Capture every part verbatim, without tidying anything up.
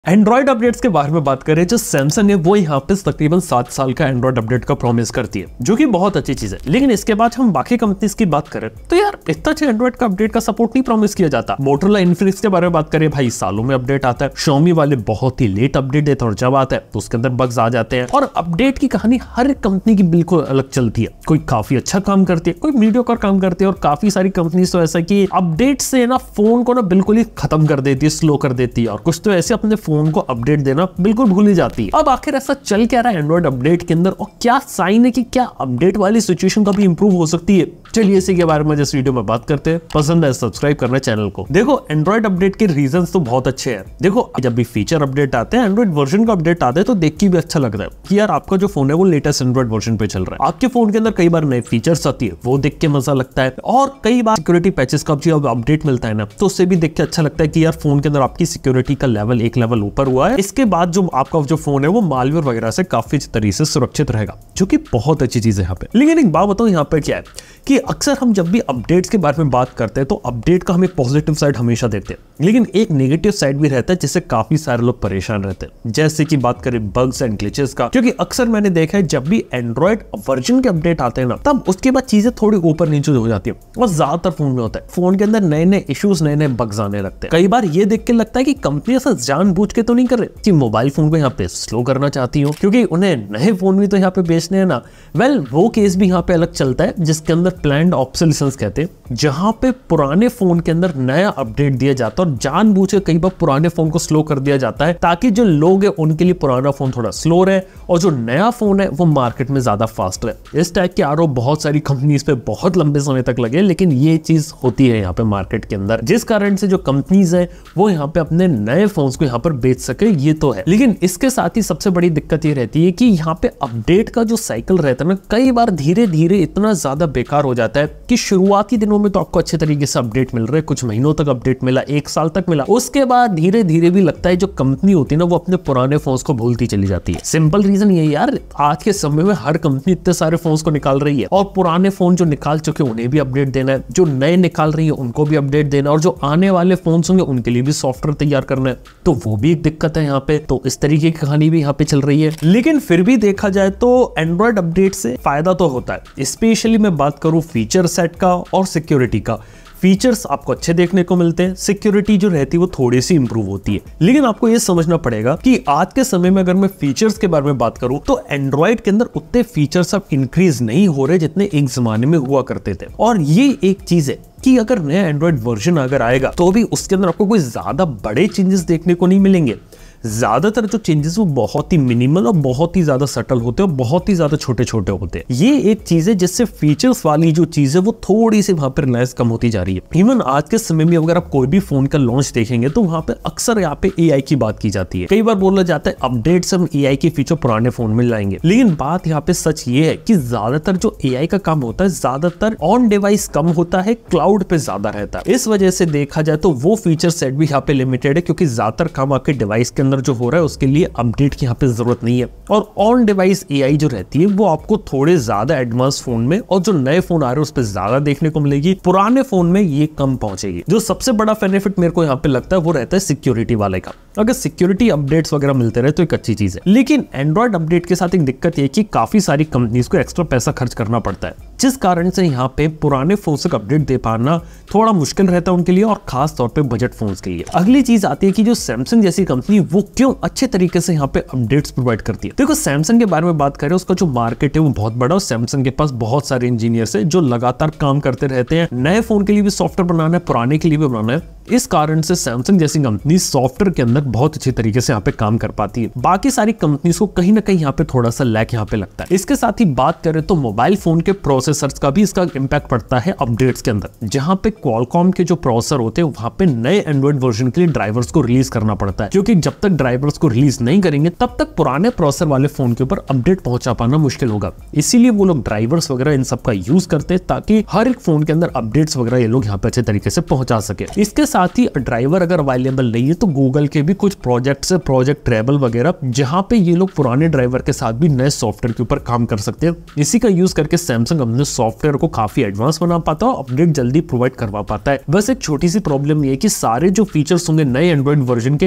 Android updates के बारे में बात करें जो सैमसंग है वो यहाँ पे तकरीबन सात साल का एंड्रॉइड अपडेट का प्रॉमिस करती है, जो कि बहुत अच्छी चीज है। लेकिन इसके बाद हम बाकी कंपनीज की बात करें तो यार इतना अच्छा एंड्रॉइड का अपडेट का सपोर्ट नहीं प्रॉमिस किया जाता। मोटोरोला इन्फिनिक्स के बारे में बात करें, भाई सालों में अपडेट आता है। Xiaomi वाले बहुत ही लेट अपडेट देते हैं और जब आता है तो उसके अंदर बग्स आ जाते हैं। और अपडेट की कहानी हर एक कंपनी की बिल्कुल अलग चलती है। कोई काफी अच्छा काम करती है, कोई मीडियोकर काम करती है, और काफी सारी कंपनीज तो ऐसा कि अपडेट से ना फोन को ना बिल्कुल ही खत्म कर देती है, स्लो कर देती है, और कुछ तो ऐसे अपने फोन को अपडेट देना बिल्कुल भूल ही जाती है। अब आखिर ऐसा चल क्या रहा है एंड्रॉइड अपडेट के अंदर, और क्या साइन है कि क्या अपडेट वाली सिचुएशन कभी इंप्रूव हो सकती है? चलिए इसी के बारे में इस वीडियो में बात करते हैं। पसंद है सब्सक्राइब करना चैनल को। देखो एंड्रॉइड अपडेट के रीजंस तो बहुत अच्छे हैं। देखो जब भी फीचर अपडेट आते हैं, एंड्रॉइड वर्जन का अपडेट आता है, तो देख के भी अच्छा लगता है कि यार आपका जो फोन है वो लेटेस्ट एंड्रॉइड वर्जन पे चल रहा है। आपके फोन के अंदर कई बार नए फीचर्स आती है, वो देख के मजा लगता है। और कई बार सिक्योरिटी पैचेस का जो अपडेट मिलता है ना, तो उससे भी देख के अच्छा लगता है कि यार फोन के अंदर आपकी सिक्योरिटी का लेवल एक लेवल ऊपर हुआ है। इसके बाद जो आपका जो फोन है वो मालवेयर वगैरह से काफी तरीके से सुरक्षित रहेगा, जो कि बहुत अच्छी चीज है यहाँ पे। लेकिन एक बात बताओ यहाँ पे क्या है कि अक्सर हम जब भी अपडेट्स के बारे में बात करते हैं तो अपडेट का हमें पॉजिटिव साइड हमेशा देखते हैं, लेकिन एक नेगेटिव साइड भी रहता है जिससे काफी सारे लोग परेशान रहते हैं। जैसे कि बात करें बग्स एंड ग्लिचेस का, क्योंकि अक्सर मैंने देखा है जब भी एंड्रॉइड वर्जन के अपडेट आते हैं ना, तब उसके बाद चीजें थोड़ी ऊपर नीचे हो जाती है। और ज्यादातर फोन में होता है, फोन के अंदर नए नए इश्यूज, नए नए बग्स आने लगते हैं। कई बार ये देख के लगता है कि कंपनी ऐसा जानबूझ के तो नहीं कर रही कि मोबाइल फोन को यहाँ पे स्लो करना चाहती हो, क्योंकि उन्हें नए फोन भी तो यहाँ पे बेचने हैं ना। वेल वो केस भी यहाँ पे अलग चलता है जिसके अंदर प्लान्ड ऑब्सोलेसेंस कहते हैं, जहां पे पुराने फोन के अंदर नया अपडेट दिया जाता है और जानबूझ के कई बार पुराने फोन को स्लो कर दिया जाता है, ताकि जो लोग हैं उनके लिए पुराना फोन थोड़ा स्लो रहे और जो नया फोन है वो मार्केट में ज्यादा फास्ट रहे। इस टाइप के आरोप बहुत सारी कंपनीज पे बहुत लंबे समय तक लगे, लेकिन ये चीज होती है यहाँ पे मार्केट के अंदर, जिस कारण से जो कंपनीज है वो यहाँ पे अपने नए फोन को यहाँ पर बेच सके, ये तो है। लेकिन इसके साथ ही सबसे बड़ी दिक्कत ये रहती है कि यहाँ पे अपडेट का जो साइकिल रहता है ना, कई बार धीरे धीरे इतना ज्यादा बेकार हो जाता है कि शुरुआती दिनों में तो आपको अच्छे तरीके से अपडेट मिल रहे हैं, कुछ महीनों तक अपडेट मिला, एक साल तक मिला, उसके बाद धीरे धीरे भी लगता है जो कंपनी होती है ना वो अपने पुराने फोन्स को भूलती चली जाती है। सिंपल रीजन ये यार, आज के समय में हर कंपनी इतने सारे फोन्स को निकाल रही है, और पुराने फोन जो निकाल चुके उन्हें भी अपडेट देना है, जो नए निकाल रही है उनको भी अपडेट देना है, और जो आने वाले फोन्स होंगे उनके लिए भी सॉफ्टवेयर तैयार करना है, तो वो भी एक दिक्कत है यहाँ पे। तो इस तरीके की कहानी भी यहाँ पे चल रही है। लेकिन फिर भी देखा जाए तो एंड्रॉइड अपडेट से फायदा तो होता है। स्पेशली मैं बात करूं फीचर सेट का और सिक्योरिटी का। फीचर्स आपको अच्छे देखने को मिलते हैं, सिक्योरिटी जो रहती है वो थोड़ी सी इंप्रूव होती है। लेकिन आपको ये समझना पड़ेगा कि आज के समय में अगर मैं फीचर्स के बारे में बात करूं तो एंड्रॉइड के अंदर उतने फीचर्स अब इंक्रीज नहीं हो रहे जितने एक जमाने में हुआ करते थे। और ये एक चीज है कि अगर नया एंड्रॉइड वर्जन अगर आएगा तो भी उसके अंदर आपको कोई ज्यादा बड़े चेंजेस देखने को नहीं मिलेंगे। ज्यादातर जो चेंजेस वो बहुत ही मिनिमल और बहुत ही ज्यादा सटल होते हैं और बहुत ही ज्यादा छोटे छोटे होते हैं। ये एक चीज है जिससे फीचर्स वाली जो चीज है वो थोड़ी सी वहां पर रिलायंस कम होती जा रही है। इवन आज के समय में अगर आप कोई भी फोन का लॉन्च देखेंगे तो वहां पे अक्सर यहाँ पे एआई की बात की जाती है। कई बार बोला जाता है अपडेट से हम एआई के फीचर पुराने फोन में लाएंगे, लेकिन बात यहाँ पे सच ये है कि ज्यादातर जो एआई का काम होता है ज्यादातर ऑन डिवाइस कम होता है, क्लाउड पे ज्यादा रहता है। इस वजह से देखा जाए तो वो फीचर सेट भी यहाँ पे लिमिटेड है, क्योंकि ज्यादातर काम आपके डिवाइस के जो हो रहा है उसके लिए अपडेट की यहाँ पे जरूरत नहीं है। और ऑन डिवाइस एआई जो रहती है वो आपको थोड़े ज्यादा एडवांस फोन में और जो नए फोन आ रहे हैं उस पर ज्यादा देखने को मिलेगी, पुराने फोन में ये कम पहुंचेगी। जो सबसे बड़ा बेनिफिट मेरे को यहाँ पे लगता है वो रहता है सिक्योरिटी वाले का। अगर सिक्योरिटी अपडेट्स वगैरह मिलते रहे तो एक अच्छी चीज है। लेकिन एंड्रॉइड अपडेट के साथ एक दिक्कत ये कि काफी सारी कंपनीज को एक्स्ट्रा पैसा खर्च करना पड़ता है, जिस कारण से यहाँ पे पुराने फोन से अपडेट दे पाना थोड़ा मुश्किल रहता है उनके लिए, और खास तौर पे बजट फोन्स के लिए। अगली चीज आती है कि जो सैमसंग जैसी कंपनी वो क्यों अच्छे तरीके से यहाँ पे अपडेट्स प्रोवाइड करती है। देखो सैमसंग के बारे में बात करें, उसका जो मार्केट है वो बहुत बड़ा, और सैमसंग के पास बहुत सारे इंजीनियर्स है जो लगातार काम करते रहते हैं। नए फोन के लिए भी सॉफ्टवेयर बनाना है, पुराने के लिए भी बनाना है। इस कारण से सैमसंग जैसी कंपनी सॉफ्टवेयर के अंदर बहुत अच्छी तरीके से यहाँ पे काम कर पाती है। बाकी सारी कंपनीज को कहीं ना कहीं यहाँ पे थोड़ा सा लैक यहाँ पे लगता है। इसके साथ ही बात करें तो मोबाइल फोन के प्रोसेसर्स का भी इसका इंपैक्ट पड़ता है अपडेट्स के अंदर, जहां पे क्वालकॉम के जो प्रोसेसर होते हैं वहां पे नए एंड्रॉइड वर्जन के लिए ड्राइवर्स को रिलीज करना पड़ता है, क्योंकि जब तक ड्राइवर्स को रिलीज नहीं करेंगे तब तक पुराने प्रोसेसर वाले फोन के ऊपर अपडेट पहुंचा पाना मुश्किल होगा। इसीलिए वो लोग ड्राइवर्स वगैरह इन सब का यूज करते हैं ताकि हर एक फोन के अंदर अपडेट्स वगैरह ये लोग यहाँ पे अच्छे तरीके से पहुंचा सके। इसके साथ ही ड्राइवर अगर अवेलेबल नहीं है तो गूगल के भी कुछ प्रोजेक्ट है, प्रोजेक्ट ट्रेबल वगैरह, जहां पे ये लोग पुराने ड्राइवर के साथ भी नए सॉफ्टवेयर के ऊपर काम कर सकते हैं। इसी का यूज करके सैमसंग अपने सॉफ्टवेयर को काफी एडवांस बना पाता है, अपडेट जल्दी प्रोवाइड करवा पाता है। बस एक छोटी सी प्रॉब्लम ये है कि सारे जो फीचर्स होंगे नए एंड्रॉइड वर्जन के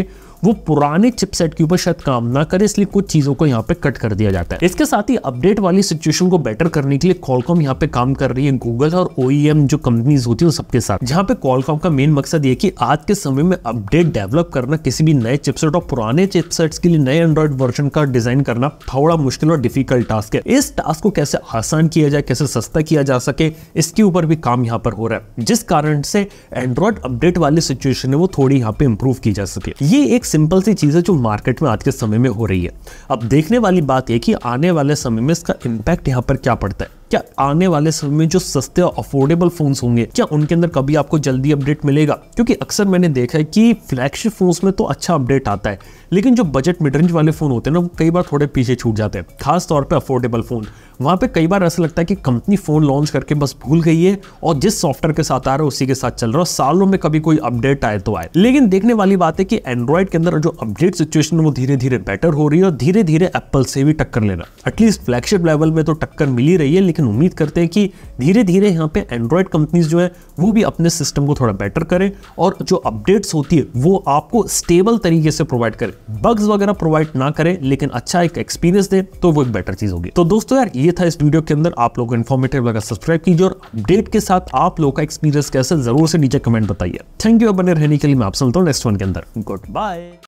वो पुराने चिपसेट के ऊपर शायद काम ना करे, इसलिए कुछ चीजों को यहाँ पे कट कर दिया जाता है। इसके साथ ही अपडेट वाली सिचुएशन को बेटर करने के लिए Qualcomm यहाँ पे काम कर रही है गूगल और ओ ई एम जो कंपनीज होती है सबके साथ, जहाँ पे Qualcomm का मेन मकसद ये कि आज के समय में अपडेट डेवलप करना किसी भी नए चिपसेट और पुराने चिपसेट्स के लिए नए एंड्रॉइड वर्जन का डिजाइन करना थोड़ा मुश्किल और डिफिकल्ट टास्क है। इस टास्क को कैसे आसान किया जाए, कैसे सस्ता किया जा सके, इसके ऊपर भी काम यहाँ पर हो रहा है, जिस कारण से एंड्रॉइड अपडेट वाली सिचुएशन है वो थोड़ी यहाँ पे इंप्रूव की जा सके। ये एक सिंपल सी चीज है जो मार्केट में आज के समय में हो रही है। अब देखने वाली बात है कि आने वाले समय में इसका इंपैक्ट यहाँ पर क्या पड़ता है। क्या आने वाले समय में जो सस्ते और अफोर्डेबल फोन्स होंगे, क्या उनके अंदर कभी आपको जल्दी अपडेट मिलेगा? क्योंकि अक्सर मैंने देखा है कि फ्लैगशिप फोन्स में तो अच्छा अपडेट आता है, लेकिन जो बजट मिड रेंज वाले फोन होते हैं ना, वो कई बार थोड़े पीछे छूट जाते हैं, खास तौर पे अफोर्डेबल फोन। वहां पे कई बार ऐसा लगता है कि कंपनी फोन लॉन्च करके बस भूल गई है और जिस सॉफ्टवेयर के साथ आ रहा है उसी के साथ चल रहा है, सालों में कभी कोई अपडेट आए तो आए। लेकिन देखने वाली बात है कि एंड्रॉइड के अंदर जो अपडेट सिचुएशन वो धीरे धीरे बेटर हो रही है और धीरे धीरे एप्पल से भी टक्कर लेना, एटलीस्ट फ्लैगशिप लेवल में तो टक्कर मिल ही रही है। लेकिन उम्मीद करते हैं कि धीरे धीरे यहाँ पे एंड्रॉइड कंपनीज जो है वो भी अपने सिस्टम को थोड़ा बेटर करें और जो अपडेट्स होती है वो आपको स्टेबल तरीके से प्रोवाइड करें, बग्स वगैरह प्रोवाइड ना करें, लेकिन अच्छा एक एक्सपीरियंस दे, तो वो एक बेटर चीज होगी। तो दोस्तों यार, ये था इस वीडियो के अंदर। आप लोगों को इन्फॉर्मेटिव लगा सब्सक्राइब कीजिए और अपडेट के साथ आप लोगों का एक्सपीरियंस कैसे जरूर से नीचे कमेंट बताइए। थैंक यू बने रहने के लिए। मैं आप सुनता हूँ नेक्स्ट वन के अंदर। Good bye.